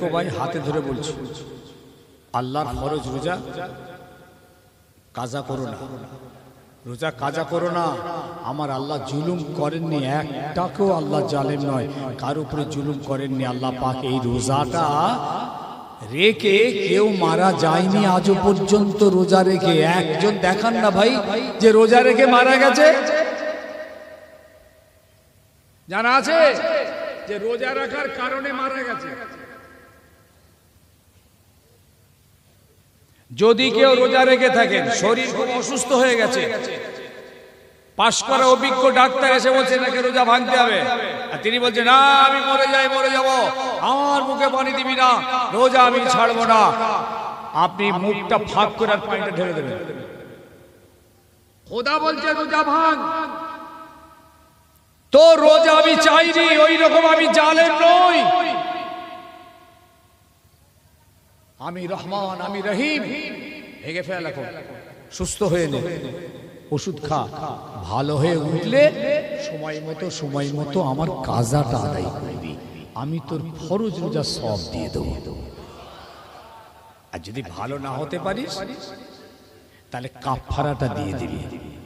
রেখো ভাই, হাতে ধরে বলছি, আল্লাহর ফরজ রোজা কাজা করো না, রোজা কাজা করো না। আমার আল্লাহ জুলুম করেননি, একটাকেও আল্লাহ জালেম নয়, কার উপরে জুলুম করেননি। আল্লাহ পাক এই রোজাটা রেখে কেউ মারা যায়নি আজও পর্যন্ত। রোজা রেখে একজন দেখান না ভাই যে রোজা রেখে মারা গেছে। জানা আছে যে রোজা রাখার কারণে মারা গেছে? যদি কেউ রোজা রেখে থাকেন, শরীর খুব অসুস্থ হয়ে গেছে, পাশ করা অভিজ্ঞ ডাক্তার এসে বলছে নাকি রোজা ভাঙতে হবে, আর তিনি বলছেন না আমি মরে যাব, আমার মুখে পানি দিবি না, রোজা আমি ছাড়বো না, আপনি মুখটা ফাঁক করে আর পানিটা ঢেলে দেবেন। খোদা বলছে রোজা ভাঙ, তো রোজা আমি চাইনি, ওই রকম আমি জালেম নই, আমি রহমান, আমি রহিম। ভেঙে ফেল, এখন সুস্থ হয়ে নে, ওষুধ খা, ভালো হয়ে উঠলে সময় মতো আমার কাজাটা আদায় করবি, আমি তোর ফরজ রোজা সব দিয়ে দেবো। আর যদি ভালো না হতে পারিস তাহলে কাফারাটা দিয়ে দিবি।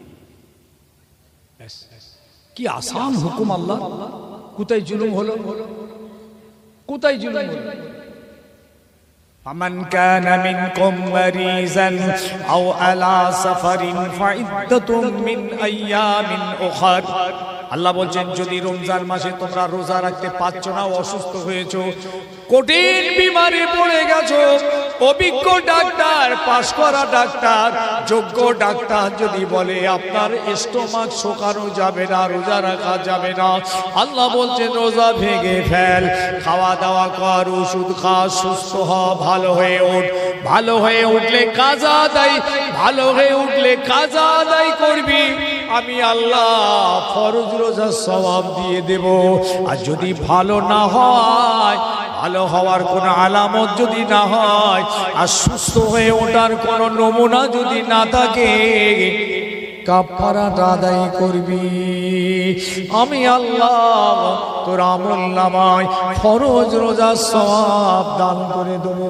কি আসান হুকুম আল্লাহ! কোথায় জুলুম হলো, কোথায় জুলুম হলো? فمن كان منكم مريضا أو على سفر فعدة من أيام أخر। আল্লাহ বলছেন যদি রমজান মাসে তোমরা রোজা রাখতে পারছো না, অসুস্থ হয়েছো, কঠিন বিমারে পড়ে গেছো, অভিজ্ঞ ডাক্তার, পাশ করা ডাক্তার, যোগ্য ডাক্তার যদি বলে আপনার স্টোমাক শোকানো যাবে না, রোজা রাখা যাবে না, আল্লাহ বলছেন রোজা ভেঙে ফেল, খাওয়া দাওয়া কর, ওষুধ খা, সুস্থ হ, ভালো হয়ে ওঠ, ভালো হয়ে উঠলে কাজা আদায়, ভালো হয়ে উঠলে কাজা আদায় করবি, আমি আল্লাহ ফরজ রোজা সওয়াব দিয়ে দেব। আর যদি ভালো না হয়, ভালো হওয়ার কোনো আলামত যদি না হয়, আর সুস্থ হয়ে ওঠার কোনো নমুনা যদি না থাকে, কাফারাটা আদায় করবি, আমি আল্লাহ তোর আমলনামায় ফরজ রোজা সওয়াব দান করে দেব।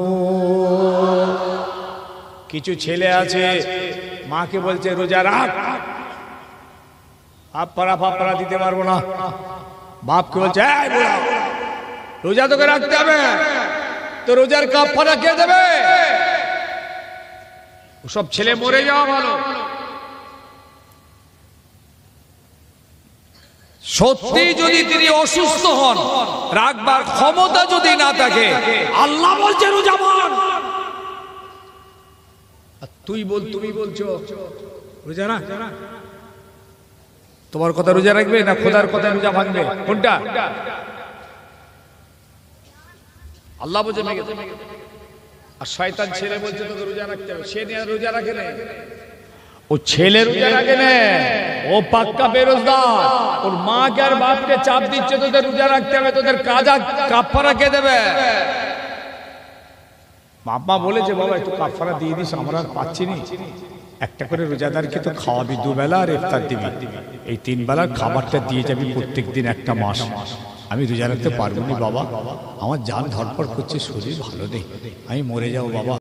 কিছু ছেলে আছে মাকে বলছে রোজা রাখ, ফাপ্পারা দিতে পারবো না, বাপকে বলছে রোজা তোকে রাখতে হবে, তো রোজার কাফারা কে দেবে? সব ছেলে মরে যাওয়া ভালো। সত্যি যদি তিনি অসুস্থ হন, রাখবার ক্ষমতা যদি না থাকে, আল্লাহ বলছে রোজা ভাঙ, তুমি বলছো রোজা রাখ, তোমার কথা রোজা রাখবে না খোদার কথা রোজা ভাঙবে? কোনটা? আল্লাহ বলছে আর শয়তান ছেলে বলছে তোকে রোজা রাখতে হবে, সে নিয়ে রোজা রাখে না, ও ছেলে রোজা রাখে না, ও পাক্কা বেরোজগার, ওর মাকে আর বাপকে চাপ দিচ্ছে তোদের রোজা রাখতে হবে, তোদের কাজা কাফারা কে দেবে? বাবা বলেছে বাবা একটু কাফারা দিয়ে দিস, আমরা আর পাচ্ছি না, একটা করে রোজাদারকে তো খাওয়াবি, দুবেলা আর ইফতার দিবি, এই 3 বেলার খাবারটা দিয়ে যাবি প্রত্যেক দিন একটা মাস। আমি রোজা রাখতে পারবো না বাবা, আমার জান ধরপড় করছে, শরীর ভালো নেই, আমি মরে যাবো বাবা।